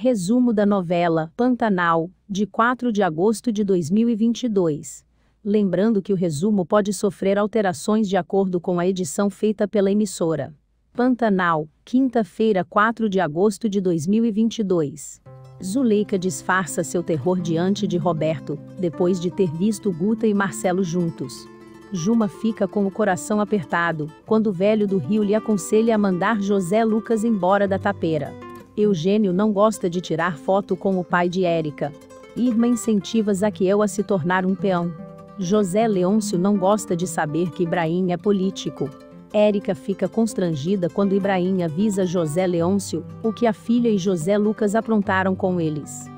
Resumo da novela Pantanal, de 4 de agosto de 2022. Lembrando que o resumo pode sofrer alterações de acordo com a edição feita pela emissora. Pantanal, quinta-feira, 4 de agosto de 2022. Zuleika disfarça seu terror diante de Roberto, depois de ter visto Guta e Marcelo juntos. Juma fica com o coração apertado, quando o velho do Rio lhe aconselha a mandar José Lucas embora da Tapera. Eugênio não gosta de tirar foto com o pai de Érica. Irma incentiva Zaqueu a se tornar um peão. José Leôncio não gosta de saber que Ibrahim é político. Érica fica constrangida quando Ibrahim avisa José Leôncio o que a filha e José Lucas aprontaram com eles.